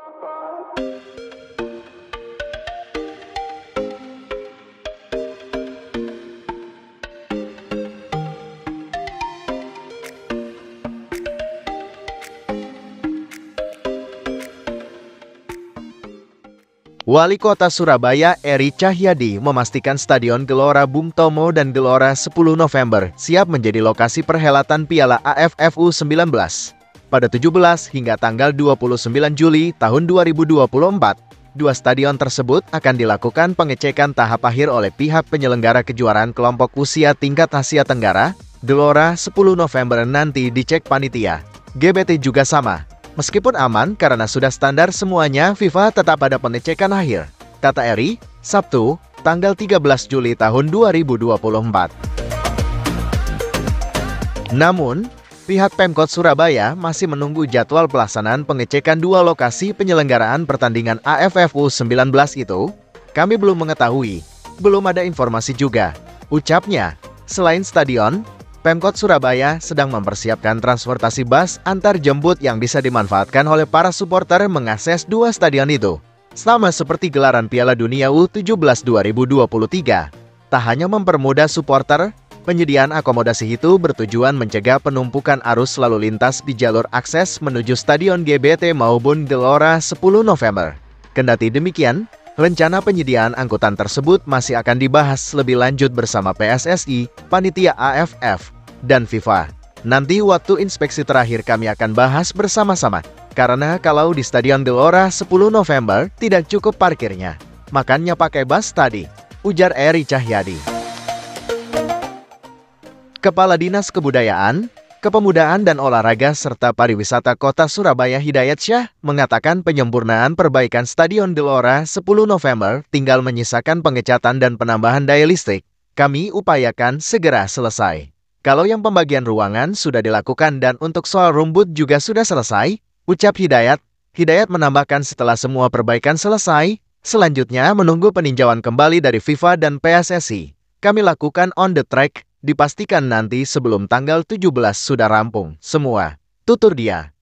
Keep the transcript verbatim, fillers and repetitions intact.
Wali Kota Surabaya Eri Cahyadi memastikan Stadion Gelora Bung Tomo dan Gelora sepuluh November siap menjadi lokasi perhelatan Piala A F F U sembilan belas. Pada tujuh belas hingga tanggal dua puluh sembilan Juli tahun dua ribu dua puluh empat, dua stadion tersebut akan dilakukan pengecekan tahap akhir oleh pihak penyelenggara kejuaraan kelompok usia tingkat Asia Tenggara. Gelora sepuluh November nanti dicek panitia. G B T juga sama. Meskipun aman karena sudah standar semuanya, FIFA tetap ada pengecekan akhir, kata Eri, Sabtu, tanggal tiga belas Juli tahun dua ribu dua puluh empat. Namun, pihak Pemkot Surabaya masih menunggu jadwal pelaksanaan pengecekan dua lokasi penyelenggaraan pertandingan A F F U sembilan belas itu. Kami belum mengetahui, belum ada informasi juga, ucapnya. Selain stadion, Pemkot Surabaya sedang mempersiapkan transportasi bus antar jemput yang bisa dimanfaatkan oleh para supporter mengakses dua stadion itu. Sama seperti gelaran Piala Dunia U tujuh belas dua ribu dua puluh tiga. Tak hanya mempermudah supporter, penyediaan akomodasi itu bertujuan mencegah penumpukan arus lalu lintas di jalur akses menuju Stadion G B T maupun Gelora sepuluh November. Kendati demikian, rencana penyediaan angkutan tersebut masih akan dibahas lebih lanjut bersama P S S I, Panitia A F F, dan FIFA. Nanti waktu inspeksi terakhir kami akan bahas bersama-sama. Karena kalau di Stadion Gelora sepuluh November tidak cukup parkirnya, makanya pakai bus tadi, ujar Eri Cahyadi. Kepala Dinas Kebudayaan, Kepemudaan dan Olahraga serta Pariwisata Kota Surabaya Hidayat Syah mengatakan penyempurnaan perbaikan Stadion Gelora sepuluh November tinggal menyisakan pengecatan dan penambahan daya listrik. Kami upayakan segera selesai. Kalau yang pembagian ruangan sudah dilakukan dan untuk soal rumput juga sudah selesai, ucap Hidayat. Hidayat menambahkan setelah semua perbaikan selesai, selanjutnya menunggu peninjauan kembali dari FIFA dan P S S I. Kami lakukan on the track, dipastikan nanti sebelum tanggal tujuh belas sudah rampung semua, tutur dia.